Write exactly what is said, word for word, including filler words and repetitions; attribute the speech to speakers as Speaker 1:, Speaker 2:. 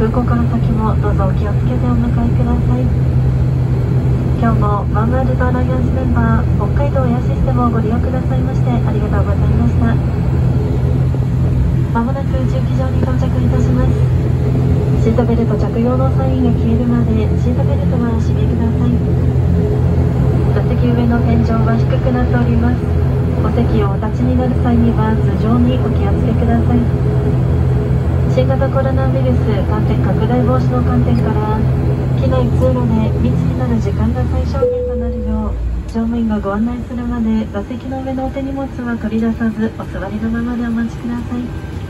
Speaker 1: 空港から先もどうぞお気をつけてお迎えください。今日もワンワールドアライアンスメンバー北海道エアシステムをご利用くださいましてありがとうございました。まもなく駐機場に到着いたします。シートベルト着用のサインが消えるまでシートベルトはお締めください。座席上の天井は低くなっております。お席をお立ちになる際には頭上にお気をつけください。新型コロナウイルス感染拡大防止の観点から機内通路で密になる時間が最小限となるよう乗務員がご案内するまで座席の上のお手荷物は取り出さずお座りのままでお待ちください。